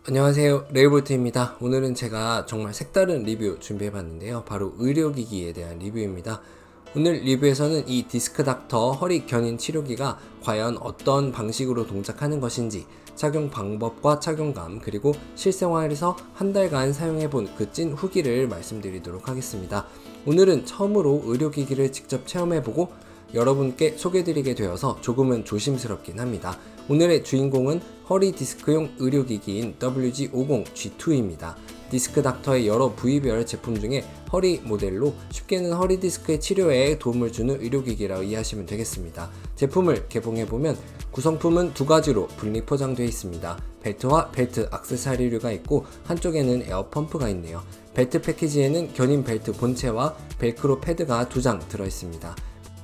안녕하세요, 레이볼트입니다. 오늘은 제가 정말 색다른 리뷰 준비해봤는데요. 바로 의료기기에 대한 리뷰입니다. 오늘 리뷰에서는 이 디스크닥터 허리 견인 치료기가 과연 어떤 방식으로 동작하는 것인지, 착용 방법과 착용감, 그리고 실생활에서 한 달간 사용해본 그 찐 후기를 말씀드리도록 하겠습니다. 오늘은 처음으로 의료기기를 직접 체험해보고 여러분께 소개드리게 되어서 조금은 조심스럽긴 합니다. 오늘의 주인공은 허리 디스크용 의료기기인 WG50G2입니다. 디스크닥터의 여러 부위별 제품 중에 허리 모델로 쉽게는 허리 디스크의 치료에 도움을 주는 의료기기라고 이해하시면 되겠습니다. 제품을 개봉해보면 구성품은 두 가지로 분리 포장되어 있습니다. 벨트와 벨트 액세서리류가 있고 한쪽에는 에어펌프가 있네요. 벨트 패키지에는 견인 벨트 본체와 벨크로 패드가 2장 들어있습니다.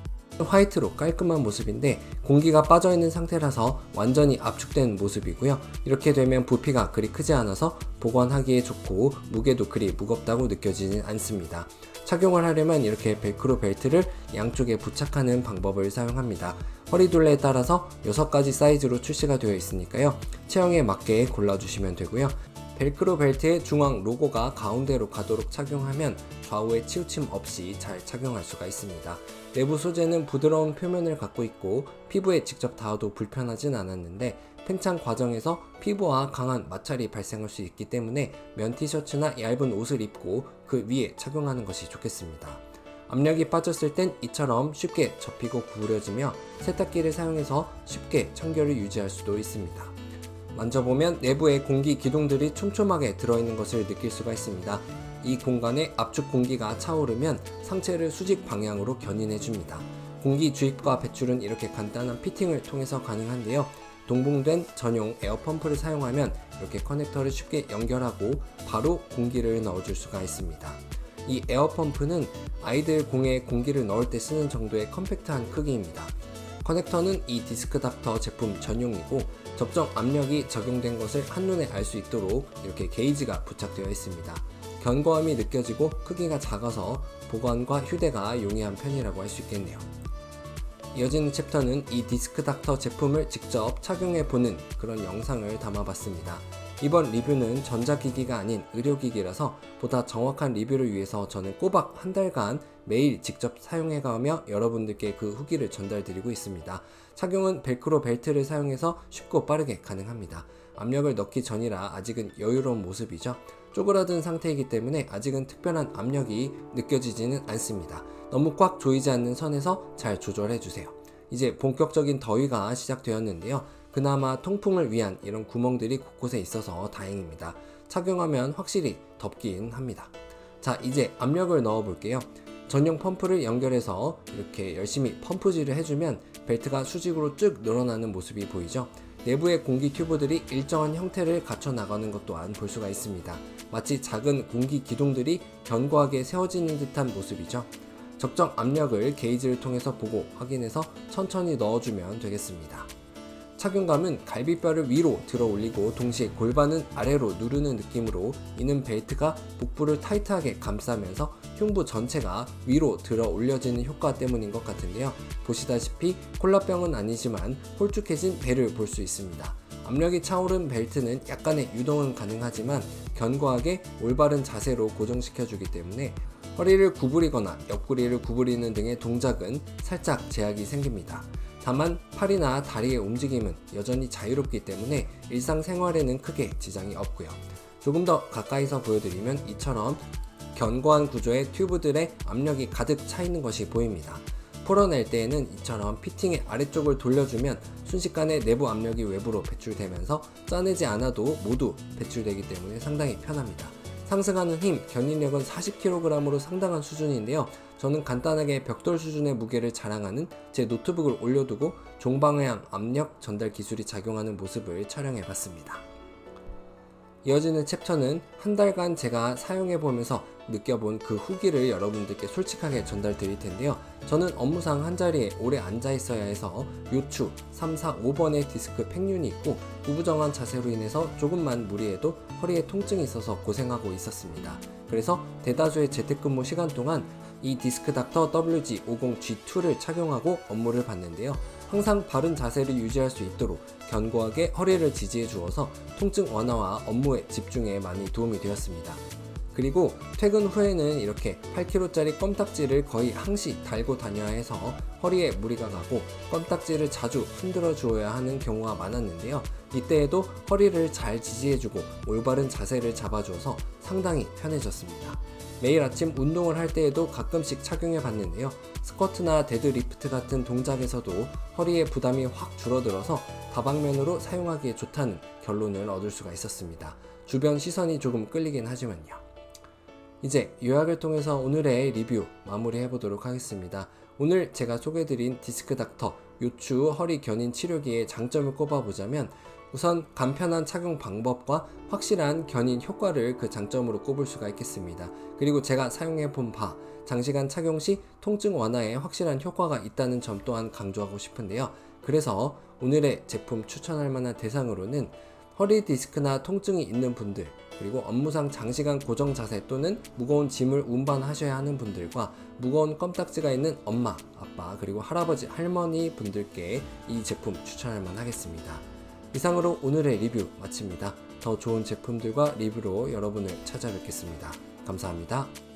화이트로 깔끔한 모습인데 공기가 빠져있는 상태라서 완전히 압축된 모습이고요. 이렇게 되면 부피가 그리 크지 않아서 보관하기에 좋고 무게도 그리 무겁다고 느껴지진 않습니다. 착용을 하려면 이렇게 벨크로 벨트를 양쪽에 부착하는 방법을 사용합니다. 허리둘레에 따라서 6가지 사이즈로 출시가 되어 있으니까요. 체형에 맞게 골라주시면 되고요. 벨크로 벨트의 중앙 로고가 가운데로 가도록 착용하면 좌우에 치우침 없이 잘 착용할 수가 있습니다. 내부 소재는 부드러운 표면을 갖고 있고 피부에 직접 닿아도 불편하진 않았는데 팽창 과정에서 피부와 강한 마찰이 발생할 수 있기 때문에 면 티셔츠나 얇은 옷을 입고 그 위에 착용하는 것이 좋겠습니다. 압력이 빠졌을 땐 이처럼 쉽게 접히고 구부려지며 세탁기를 사용해서 쉽게 청결을 유지할 수도 있습니다. 만져보면 내부에 공기 기둥들이 촘촘하게 들어있는 것을 느낄 수가 있습니다. 이 공간에 압축 공기가 차오르면 상체를 수직 방향으로 견인해줍니다. 공기 주입과 배출은 이렇게 간단한 피팅을 통해서 가능한데요. 동봉된 전용 에어펌프를 사용하면 이렇게 커넥터를 쉽게 연결하고 바로 공기를 넣어줄 수가 있습니다. 이 에어펌프는 아이들 공에 공기를 넣을 때 쓰는 정도의 컴팩트한 크기입니다. 커넥터는 이 디스크닥터 제품 전용이고 적정 압력이 적용된 것을 한눈에 알 수 있도록 이렇게 게이지가 부착되어 있습니다. 견고함이 느껴지고 크기가 작아서 보관과 휴대가 용이한 편이라고 할 수 있겠네요. 이어지는 챕터는 이 디스크닥터 제품을 직접 착용해보는 그런 영상을 담아봤습니다. 이번 리뷰는 전자기기가 아닌 의료기기라서 보다 정확한 리뷰를 위해서 저는 꼬박 한 달간 매일 직접 사용해가며 여러분들께 그 후기를 전달드리고 있습니다. 착용은 벨크로 벨트를 사용해서 쉽고 빠르게 가능합니다. 압력을 넣기 전이라 아직은 여유로운 모습이죠. 쪼그라든 상태이기 때문에 아직은 특별한 압력이 느껴지지는 않습니다. 너무 꽉 조이지 않는 선에서 잘 조절해주세요. 이제 본격적인 더위가 시작되었는데요. 그나마 통풍을 위한 이런 구멍들이 곳곳에 있어서 다행입니다. 착용하면 확실히 덥긴 합니다. 자, 이제 압력을 넣어 볼게요. 전용 펌프를 연결해서 이렇게 열심히 펌프질을 해주면 벨트가 수직으로 쭉 늘어나는 모습이 보이죠? 내부의 공기 튜브들이 일정한 형태를 갖춰 나가는 것 또한 볼 수가 있습니다. 마치 작은 공기 기둥들이 견고하게 세워지는 듯한 모습이죠. 적정 압력을 게이지를 통해서 보고 확인해서 천천히 넣어주면 되겠습니다. 착용감은 갈비뼈를 위로 들어 올리고 동시에 골반은 아래로 누르는 느낌으로 이는 벨트가 복부를 타이트하게 감싸면서 흉부 전체가 위로 들어 올려지는 효과 때문인 것 같은데요. 보시다시피 콜라병은 아니지만 홀쭉해진 배를 볼 수 있습니다. 압력이 차오른 벨트는 약간의 유동은 가능하지만 견고하게 올바른 자세로 고정시켜주기 때문에 허리를 구부리거나 옆구리를 구부리는 등의 동작은 살짝 제약이 생깁니다. 다만 팔이나 다리의 움직임은 여전히 자유롭기 때문에 일상생활에는 크게 지장이 없고요. 조금 더 가까이서 보여드리면 이처럼 견고한 구조의 튜브들의 압력이 가득 차 있는 것이 보입니다. 풀어낼 때에는 이처럼 피팅의 아래쪽을 돌려주면 순식간에 내부 압력이 외부로 배출되면서 짜내지 않아도 모두 배출되기 때문에 상당히 편합니다. 상승하는 힘, 견인력은 40kg으로 상당한 수준인데요. 저는 간단하게 벽돌 수준의 무게를 자랑하는 제 노트북을 올려두고 종방향 압력 전달 기술이 작용하는 모습을 촬영해봤습니다. 이어지는 챕터는 한 달간 제가 사용해보면서 느껴본 그 후기를 여러분들께 솔직하게 전달 드릴 텐데요. 저는 업무상 한자리에 오래 앉아 있어야 해서 요추 3, 4, 5번의 디스크 팽윤이 있고 구부정한 자세로 인해서 조금만 무리해도 허리에 통증이 있어서 고생하고 있었습니다. 그래서 대다수의 재택근무 시간 동안 이 디스크닥터 WG50G2를 착용하고 업무를 봤는데요. 항상 바른 자세를 유지할 수 있도록 견고하게 허리를 지지해 주어서 통증 완화와 업무의 집중에 많이 도움이 되었습니다. 그리고 퇴근 후에는 이렇게 8kg짜리 껌딱지를 거의 항시 달고 다녀야 해서 허리에 무리가 가고 껌딱지를 자주 흔들어 주어야 하는 경우가 많았는데요. 이때에도 허리를 잘 지지해주고 올바른 자세를 잡아줘서 상당히 편해졌습니다. 매일 아침 운동을 할 때에도 가끔씩 착용해 봤는데요. 스쿼트나 데드리프트 같은 동작에서도 허리의 부담이 확 줄어들어서 다방면으로 사용하기에 좋다는 결론을 얻을 수가 있었습니다. 주변 시선이 조금 끌리긴 하지만요. 이제 요약을 통해서 오늘의 리뷰 마무리해 보도록 하겠습니다. 오늘 제가 소개해드린 디스크닥터 요추 허리 견인 치료기의 장점을 꼽아보자면 우선 간편한 착용 방법과 확실한 견인 효과를 그 장점으로 꼽을 수가 있겠습니다. 그리고 제가 사용해 본 바 장시간 착용 시 통증 완화에 확실한 효과가 있다는 점 또한 강조하고 싶은데요. 그래서 오늘의 제품 추천할 만한 대상으로는 허리 디스크나 통증이 있는 분들, 그리고 업무상 장시간 고정 자세 또는 무거운 짐을 운반하셔야 하는 분들과 무거운 껌딱지가 있는 엄마, 아빠, 그리고 할아버지, 할머니 분들께 이 제품 추천할 만하겠습니다. 이상으로 오늘의 리뷰 마칩니다. 더 좋은 제품들과 리뷰로 여러분을 찾아뵙겠습니다. 감사합니다.